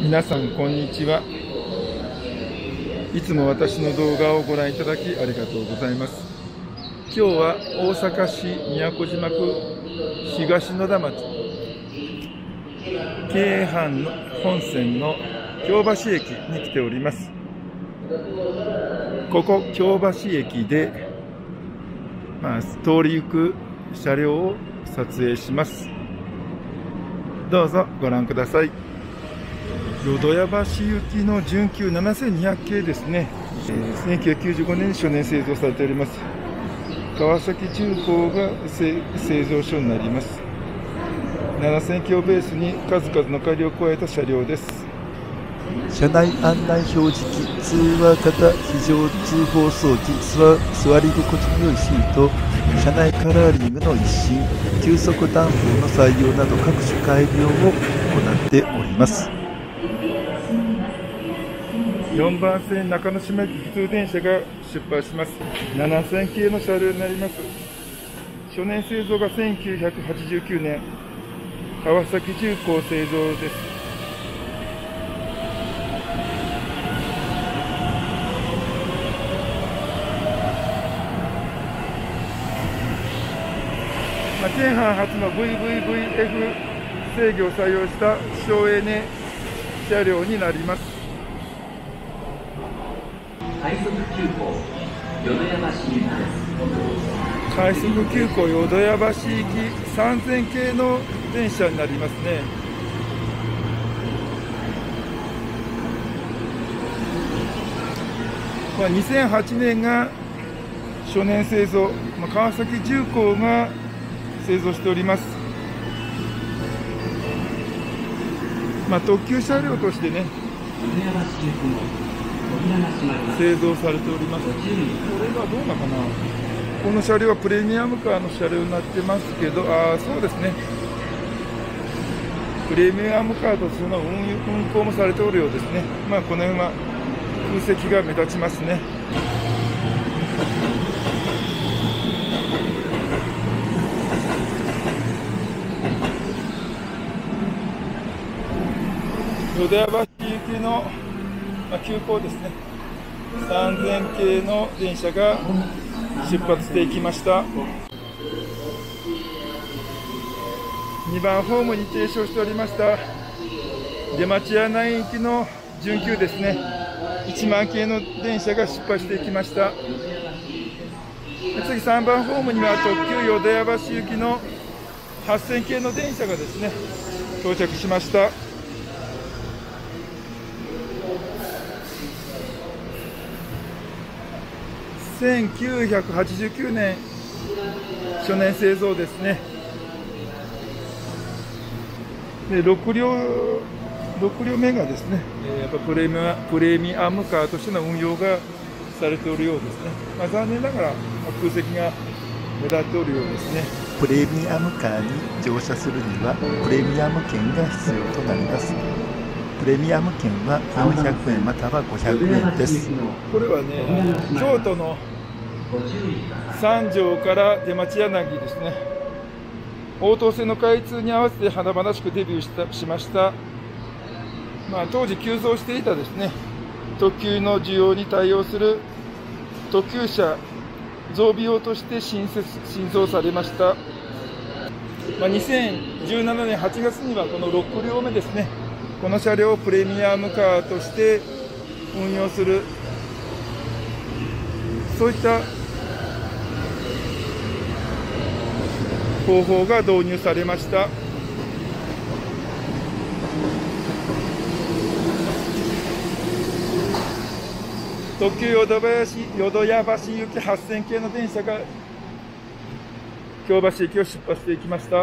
皆さんこんにちは。いつも私の動画をご覧いただきありがとうございます。今日は大阪市都島区東野田町京阪の本線の京橋駅に来ております。ここ京橋駅で、通り行く車両を撮影します。どうぞご覧ください。淀屋橋行きの準急7200系ですね。1995年に初年製造されております。川崎重工が製造所になります。7000系をベースに数々の改良を加えた車両です。 車内案内表示器、通話型非常通報装置、座り心地の良いシート、車内カラーリングの一新、急速暖房の採用など各種改良を行っております。 4番線中之島駅普通電車が出発します。7000系の車両になります。初年製造が1989年、川崎重工製造です。京阪初の VVVF 制御を採用した省エネ車両になります。 快速急行淀屋橋行きです。 快速急行淀屋橋行き3000系の電車になりますね。2008年が初年製造、川崎重工が製造しております。特急車両としてね、製造されております。これはどうなのかな。この車両はプレミアムカーの車両になってますけど、そうですね。プレミアムカーとしての運行もされておるようですね。この辺は空席が目立ちますね。淀屋橋行きの急行ですね。3000系の電車が出発していきました。2番ホームに停車しておりました出町柳行きの準急ですね。1万系の電車が出発していきました。次3番ホームには特急淀屋橋行きの8000系の電車がですね到着しました。1989年初年製造ですね。で6両目がですね、やっぱプレミアムカーとしての運用がされておるようですね。残念ながら空席が目立っておるようですね。 プレミアムカーに乗車するにはプレミアム券が必要となります。プレミアム券は400円または500円です。 これはね、京都の三条から出町柳ですね。応答線の開通に合わせて華々しくデビューしました。当時急増していたですね、特急の需要に対応する特急車増備用として新造されました。2017年8月にはこの6両目ですね、この車両をプレミアムカーとして運用する、そういった方法が導入されました。特急淀屋橋行き8000系の電車が京橋駅を出発していきました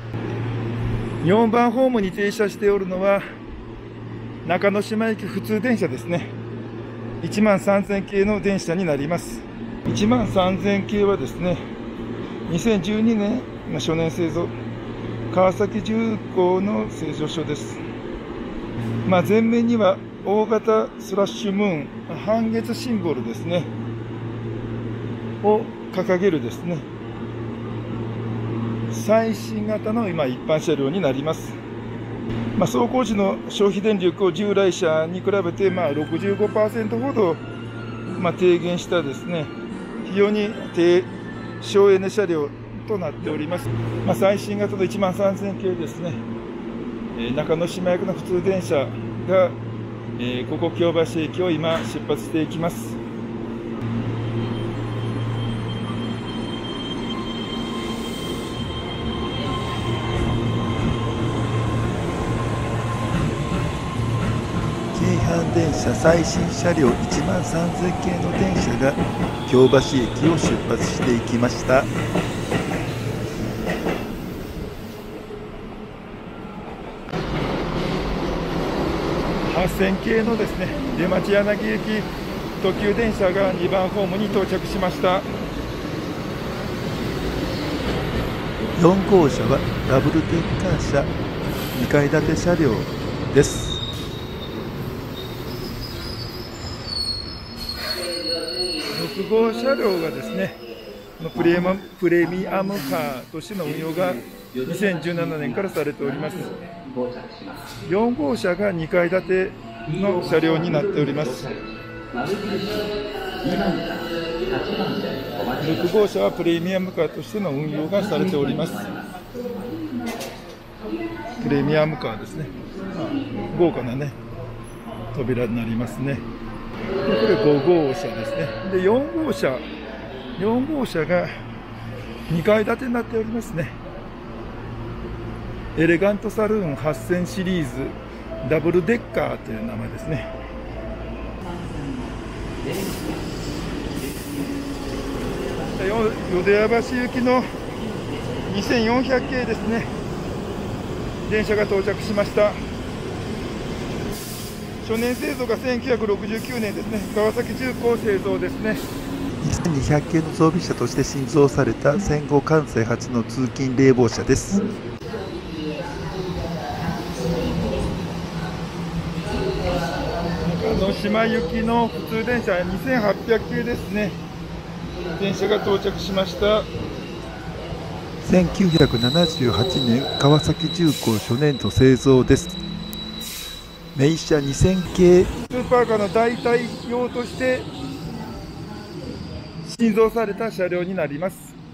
。4番ホームに停車しておるのは中之島駅普通電車ですね。1万3000系の電車になります。1万3000系はですね、2012年初年製造、川崎重工の製造所です。前面には大型スラッシュムーン、半月シンボルですねを掲げるですね、最新型の一般車両になります。 走行時の消費電力を従来車に比べて65% ほど低減したですね、非常に低省エネ車両となっております。最新型の13000系ですね、中之島行きの普通電車が、ここ京橋駅を今出発していきます。 京阪電車最新車両13000系の電車が京橋駅を出発していきました。 8000系のですね、出町柳行き特急電車が2番ホームに到着しました。 4号車はダブルデッカー車2階建て車両です。 6号車両がですね、プレミアムカーとしての運用が2017年からされております。4号車が2階建ての車両になっております。6号車はプレミアムカーとしての運用がされております。プレミアムカーですね。豪華なね、扉になりますね。これ5号車ですね。で、4号車が2階建てになっておりますね。エレガントサルーン8000シリーズダブルデッカーという名前ですね。淀屋橋行きの2400系ですね、電車が到着しました。初年製造が1969年ですね。川崎重工製造ですね。 2200系の装備車として新造された戦後完成初の通勤冷房車です。 中之島行きの普通電車2800系ですね。電車が到着しました。 1978年川崎重工初年度製造です。名車2000系スーパーカーの代替用として新造された車両になります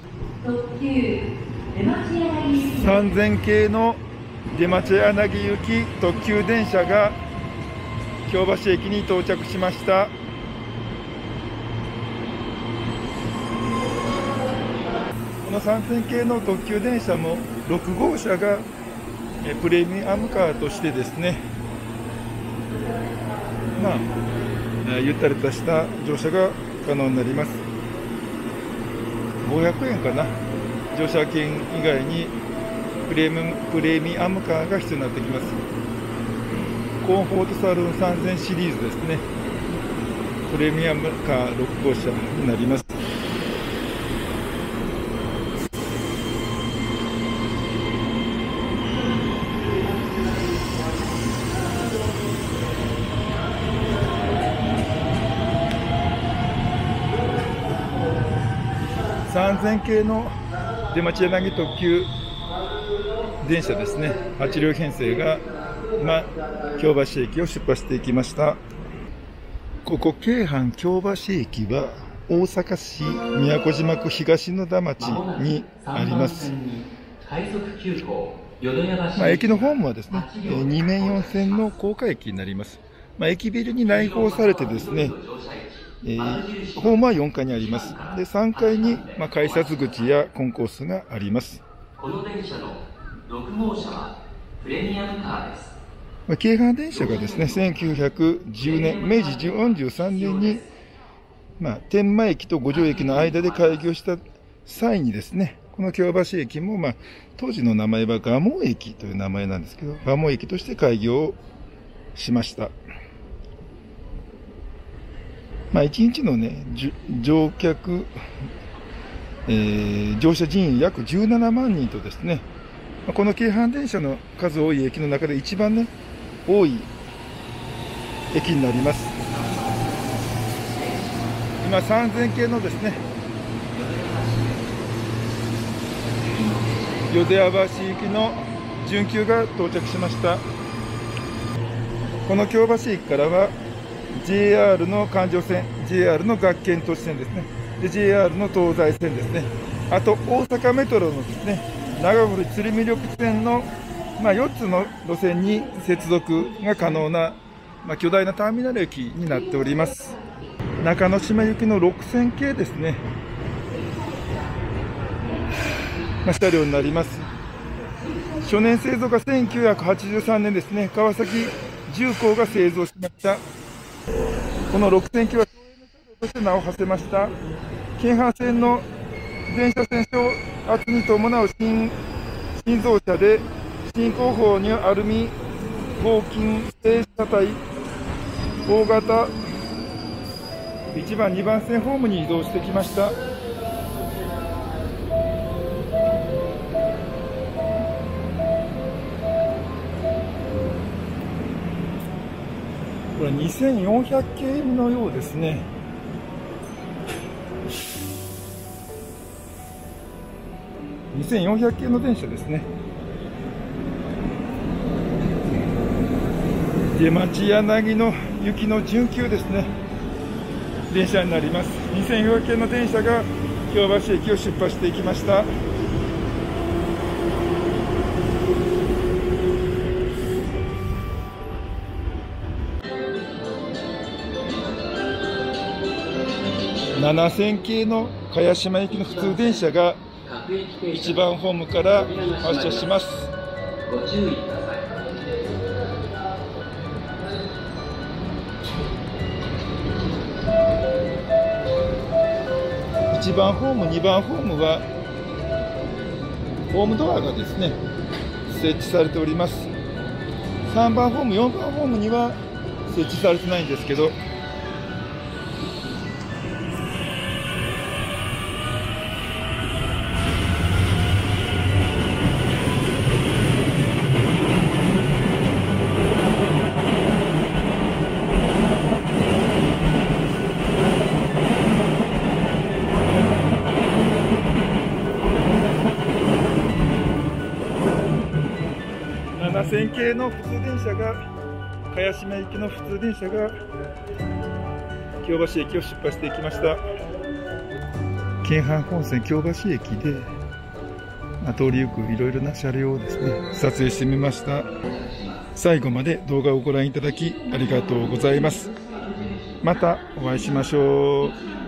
。3000系の出町柳行き特急電車が京橋駅に到着しました。この3000系の特急電車も6号車がプレミアムカーとしてですね、ゆったりとした乗車が可能になります。500円かな、乗車券以外にプレミアムカーが必要になってきます。コンフォートサルーン3000シリーズですね。プレミアムカー6号車になります。3000系の出町柳特急電車ですね。8両編成が今京橋駅を出発していきました。ここ京阪京橋駅は大阪市都島区東野田町にあります。駅のホームはですね、2面4線の高架駅になります。駅ビルに内包されてですね、ホームは4階にあります。で、3階に、改札口やコンコースがあります。 この電車の6号車はプレミアムカーです。 京阪電車がですね、1910年、明治43年に、天満駅と五条駅の間で開業した際にですね、この京橋駅も、当時の名前は蒲生駅という名前なんですけど、蒲生駅として開業しました。1日のね、乗客、乗車人員約17万人とですね、この京阪電車の数多い駅の中で一番ね、多い駅になります。今3000系のですね、淀屋橋行きの準急が到着しました。 この京橋駅からは JR の環状線、JR の学研都市線ですね。で JR の東西線ですね。あと大阪メトロのですね、長堀鶴見緑地線の、4つの路線に接続が可能な、巨大なターミナル駅になっております。中之島行きの6000系ですね、車両になります。初年製造が1983年ですね。川崎重工が製造しました。この6000系は省エネ車両として名を馳せました。京阪線の全車線小圧に伴う新増車で、進行方にアルミ合金製車体大型1番2番線ホームに移動してきました。これ2400系のようですね。2400系の電車ですね。出町柳の行きの準急ですね、電車になります。2400系の電車が京橋駅を出発していきました。7000系の茅島行きの普通電車が1番ホームから発車します。 ご注意ください。 1番ホーム、2番ホームはホームドアがですね設置されております。3番ホーム、4番ホームには設置されてないんですけど、7000系の普通電車が、茅島行きの普通電車が京橋駅を出発していきました。京阪本線京橋駅で、通りゆくいろいろな車両をですね撮影してみました。最後まで動画をご覧いただきありがとうございます。またお会いしましょう。